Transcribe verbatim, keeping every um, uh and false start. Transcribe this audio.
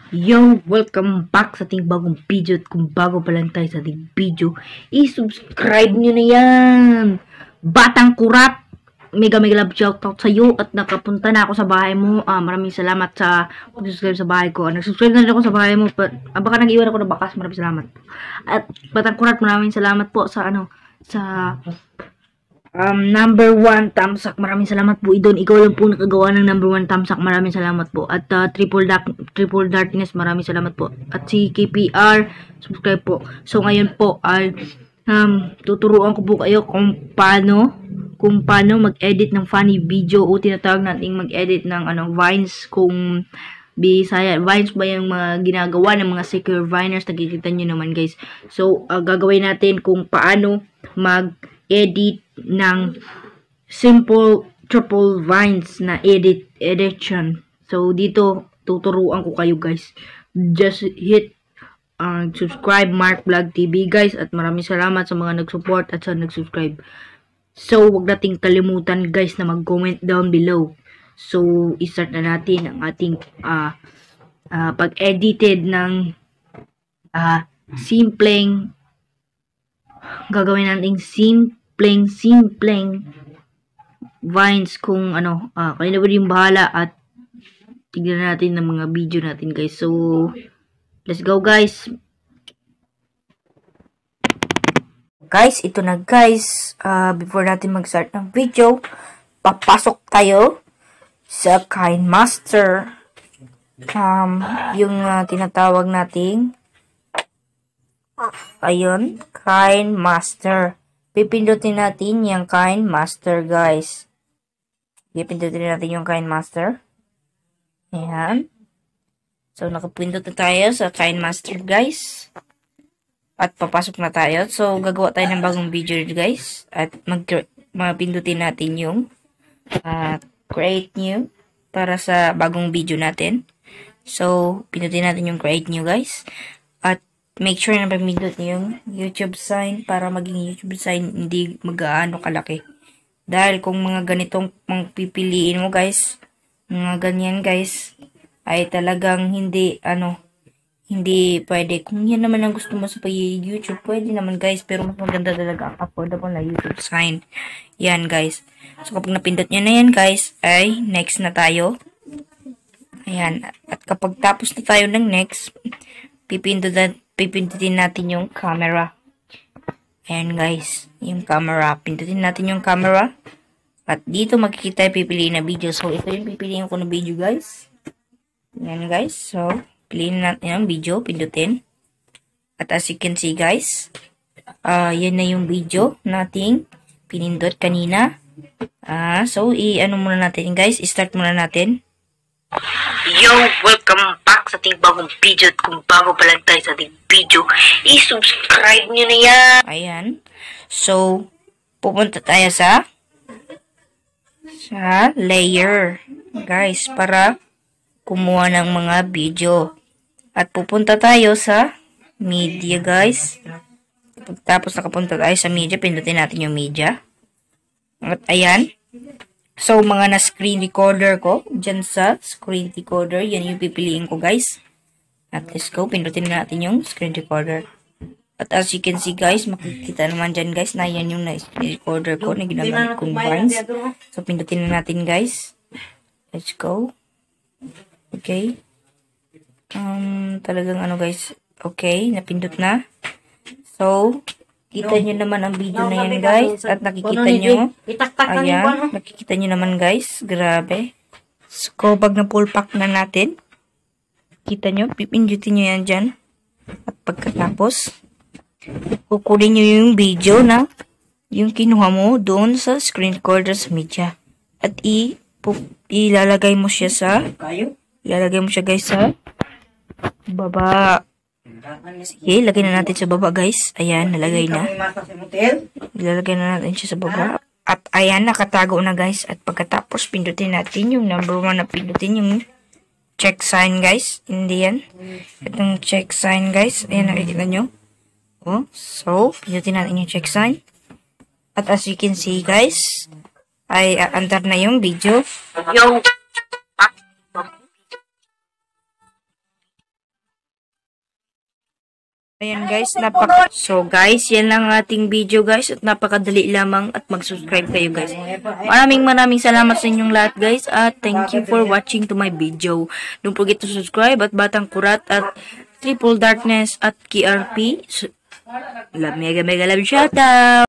Yo, welcome back sa ating bagong video. At kung bago pa lang tayo sa ating video, i-subscribe nyo na yan. Batang Kurat, mega mega love shoutout sa iyo. At nakapunta na ako sa bahay mo. Ah, maraming salamat sa pag-subscribe sa bahay ko. Ah, nag-subscribe na rin ako sa bahay mo. But, ah, baka nag-iwan ako ng bakas. Maraming salamat. At Batang Kurat, maraming salamat po sa ano, sa Um, number one tamsak. Maraming salamat po, Idon. Ikaw lang po nakagawa ng number one tamsak. Maraming salamat po. At uh, triple, dark, triple darkness. Maraming salamat po. At si K P R, subscribe po. So ngayon po ay um, tuturuan ko po kayo kung paano kung paano mag-edit ng funny video o tinatawag nating mag-edit ng ano vines kung Bisaya. Vines ba yung mga ginagawa ng mga secure viners? Nakikita nyo naman guys. So uh, gagawin natin kung paano mag-edit ng simple triple vines na edit edition. So dito tuturuan ko kayo guys. Just hit uh, subscribe Mark Vlog T V guys, at maraming salamat sa mga nag-support at sa nag-subscribe. So wag nating kalimutan guys na mag-comment down below. So i-start na natin ang ating uh, uh, pag-edited ng uh, simpleng gagawin nating simple simpleng simpleng vines kung ano, ah, kayo na ba yung bahala at tignan natin ng mga video natin guys. So let's go guys. Guys, ito na guys. Uh, before natin mag-start ng video, papasok tayo sa KineMaster. Um, yung uh, tinatawag nating ayun, KineMaster. Pipindutin natin yung KineMaster guys. Pipindutin natin yung KineMaster. Ayan. So nakapindot na tayo sa KineMaster guys. At papasok na tayo. So gagawa tayo ng bagong video guys. At mag mapindutin natin yung uh, create new para sa bagong video natin. So pindutin natin yung create new guys. At make sure na pamindot yung YouTube sign para maging YouTube sign hindi mag-aano kalaki. Dahil kung mga ganitong mga pipiliin mo guys, mga ganyan guys, ay talagang hindi, ano, hindi pwede. Kung yan naman ang gusto mo sa YouTube, pwede naman guys, pero mas maganda talaga ang affordable na YouTube sign. Yan guys. So kapag napindot nyo na yan guys, ay next na tayo. Ayan. At kapag tapos na tayo ng next, pipindutin pipindutin natin yung camera. Ayan guys, yung camera. Pindutin natin yung camera. At dito makikita yung pipiliin na video. So ito yung pipiliin ko na video guys. Ayan guys. So piliin natin yung video. Pindutin. At as you can see guys, uh, yan na yung video nating pinindot kanina. Uh, so i-ano muna natin guys. I-start muna natin. Yo, welcome back sa ating bagong video. At kung bago pa lang tayo sa ating video, i-subscribe nyo na yan. Ayan. So, pupunta tayo sa sa layer guys para kumuha ng mga video. At pupunta tayo sa media guys. Tapos nakapunta tayo sa media, pindutin natin yung media. At ayan. So, mga na-screen recorder ko, dyan sa screen recorder, yan yung pipiliin ko, guys. At let's go, pindutin natin yung screen recorder. At as you can see, guys, makikita naman dyan, guys, na yan yung na-screen recorder ko na ginagamit kong vines. So, pindutin na natin, guys. Let's go. Okay. Um, talagang ano, guys. Okay, napindot na. So, kita nyo naman ang video na yan guys. At nakikita nyo. Ayan. Nakikita nyo naman guys. Grabe. So, pag na full pack na natin. Kita nyo. Pipindutin nyo yan dyan. At pagkatapos, kukunin nyo yung video na yung kinuha mo doon sa screen recorder sa media. At i ilalagay mo siya sa ilalagay mo siya guys sa baba. Sige, lagay na natin sa baba guys. Ayan, nalagay na. Ilalagay na natin siya sa baba. At ayan, nakatago na guys. At pagkatapos, pindutin natin yung number one na pindutin yung check sign guys. Hindi yan. Itong check sign guys. Ayan, nakikita nyo. Oh, so, pindutin natin yung check sign. At as you can see guys, ay aandar na yung video. Yung Ayan guys, napaka... So guys, yan lang ang ating video guys at napakadali lamang at mag-subscribe kayo guys. Maraming maraming salamat sa inyong lahat guys at thank you for watching to my video. Don't forget to subscribe at Batang Kurat at Triple Darkness at K R P. So, love mega mega love shoutout!